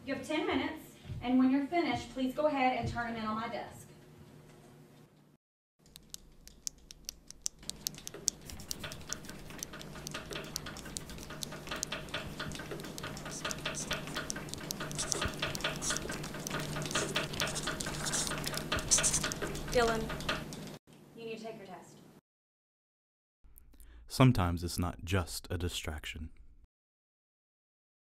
You have 10 minutes, and when you're finished, please go ahead and turn them in on my desk. Dylan, you need to take your test. Sometimes it's not just a distraction.